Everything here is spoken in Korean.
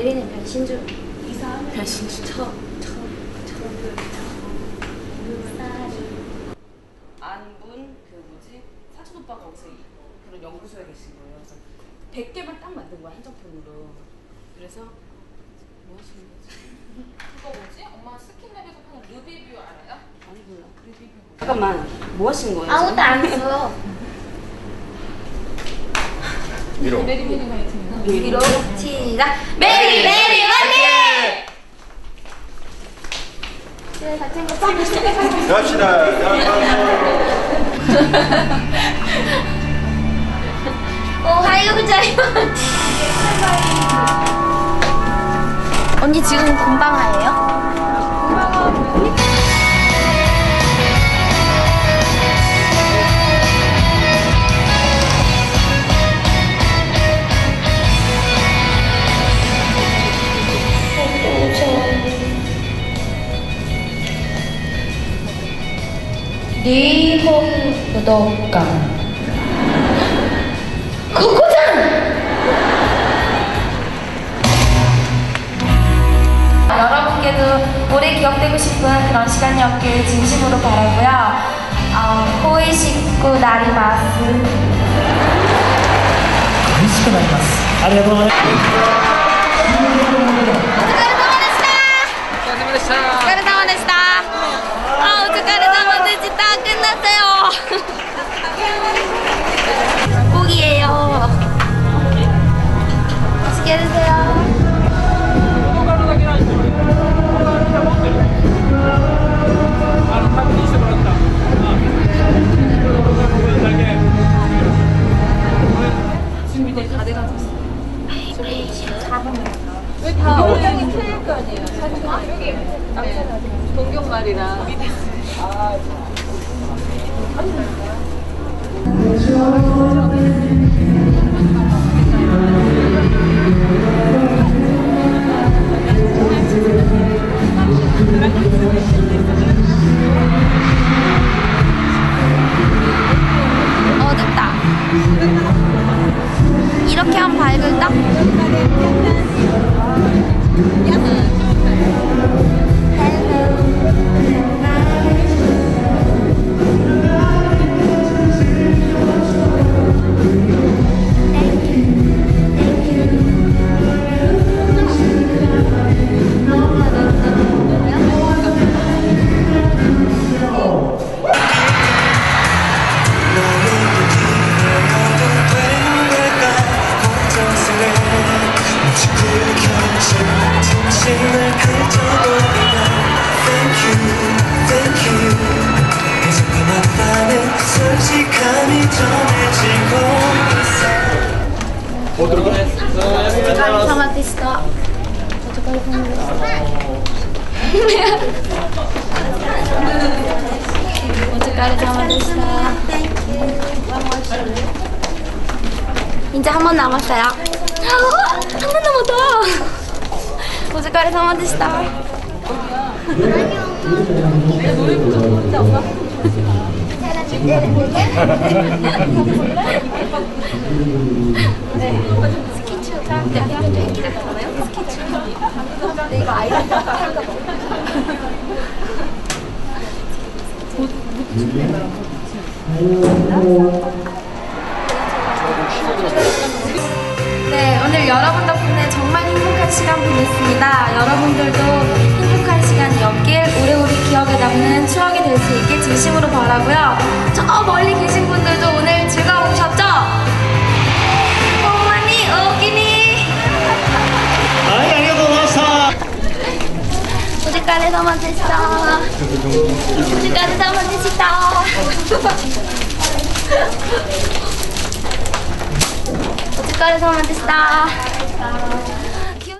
메리는 변신주. 변신주 안분 사촌 오빠가 거기서 그런 연구소에 계신 거예요. 그래서 100개만 딱 만든 거야, 한정판으로. 그래서 뭐 하시는 거지? 그거 뭐지? 엄마 스킨랩에서 파는 루비뷰 알아요? 아니 몰라. 루비뷰. 잠깐만, 뭐 하신 거예요? 아무것도 안 했어. 위로. 위로 시작. 메리 메리 화이팅! 네, 다 챙겼어. 갑시다. 오하요 고자이마스. 언니 지금 금방하예요? 일본武道館 여러분께도 오래 기억되고 싶은 그런 시간이었길 진심으로 바라고요. 호이시쿠 나리마스. 호이시쿠 나리마스. ありがとうございます。 お疲れ様でした。 お疲れ様でした。お疲れ様でした。끝났어요. 꼭이에요. 맛있게 드세요. 준비돼 다 돼가졌어. 왜 다 원장님 틀릴 거 아니에요? 사진 여기 동경말이랑 어둡다. 이렇게 하면 밝을까? 사마티스타. 이제 한 번 남았어요. 한 번 남았다. 오즈카레 사마데시타. 노래 부르는데 엄마? 스키츠 사람들 얘기 들었잖아요. 스키츠. 근데 이거 아이들 네, 오늘 여러분 덕분에 정말 행복한 시간 보냈습니다. 여러분들도 행복한 시간이었길, 오래오래 기억에 남는 추억이 될 수 있길 진심으로 바라고요. 저 멀리 계신 분들도 오늘 즐거우셨죠? 어머니, 오기니. 아이, ありがとうございました。 오직가레 사마데시타. 오직가레 사마데시타. 오직가레 사마데시타.